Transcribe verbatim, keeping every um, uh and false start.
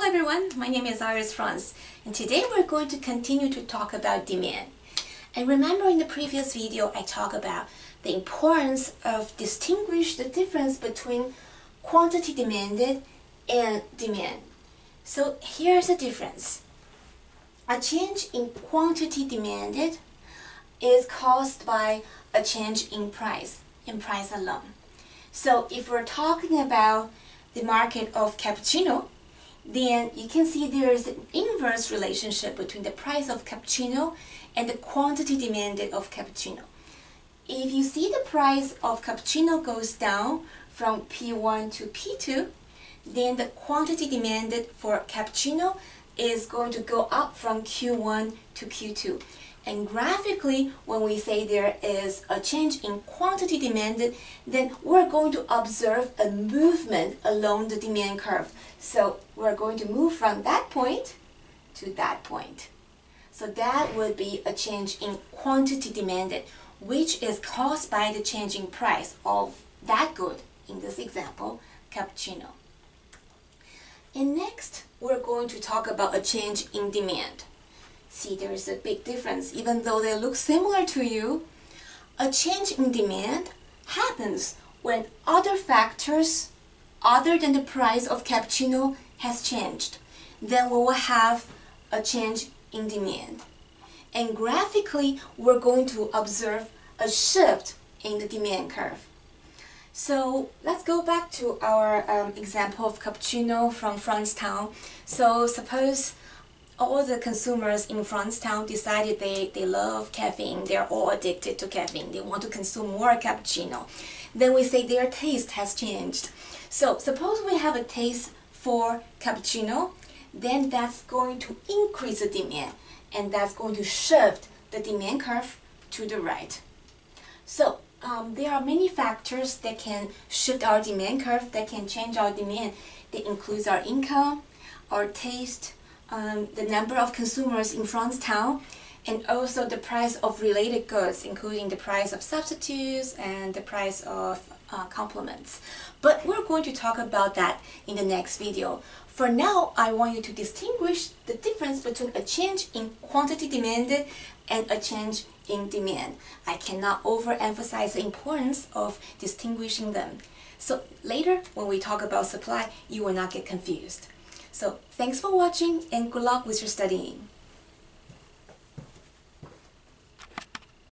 everyone, my name is Iris Franz, and today we're going to continue to talk about demand. And remember, in the previous video I talked about the importance of distinguish the difference between quantity demanded and demand. So here's the difference. A change in quantity demanded is caused by a change in price, in price alone. So if we're talking about the market of cappuccino, then you can see there is an inverse relationship between the price of cappuccino and the quantity demanded of cappuccino. If you see the price of cappuccino goes down from P one to P two, then the quantity demanded for cappuccino is going to go up from Q one to Q two. And graphically, when we say there is a change in quantity demanded, then we're going to observe a movement along the demand curve. So we're going to move from that point to that point. So that would be a change in quantity demanded, which is caused by the change in price of that good, in this example, cappuccino. And next, we're going to talk about a change in demand. See, there is a big difference. Even though they look similar to you, a change in demand happens when other factors other than the price of cappuccino has changed. Then we will have a change in demand. And graphically, we're going to observe a shift in the demand curve. So let's go back to our um, example of cappuccino from Francetown. So suppose all the consumers in Francetown decided they, they love caffeine, they're all addicted to caffeine, they want to consume more cappuccino. Then we say their taste has changed. So suppose we have a taste for cappuccino, then that's going to increase the demand, and that's going to shift the demand curve to the right. So um, there are many factors that can shift our demand curve, that can change our demand. That includes our income, our taste, Um, the number of consumers in Francetown, and also the price of related goods, including the price of substitutes and the price of uh, complements. But we're going to talk about that in the next video. For now, I want you to distinguish the difference between a change in quantity demanded and a change in demand. I cannot overemphasize the importance of distinguishing them. So later, when we talk about supply, you will not get confused. So thanks for watching and good luck with your studying.